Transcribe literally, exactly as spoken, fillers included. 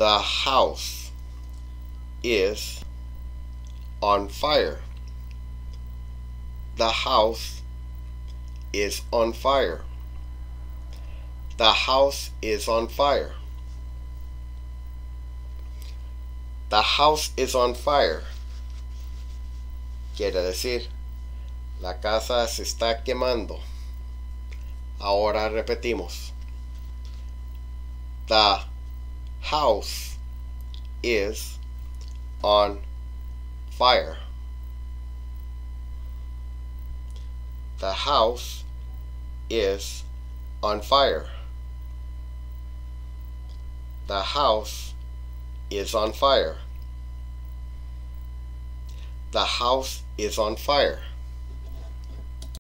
The house is on fire. The house is on fire. The house is on fire. The house is on fire. Quiere decir, la casa se está quemando. Ahora repetimos. The house is on fire. The house is on fire. The house is on fire. The house is on fire.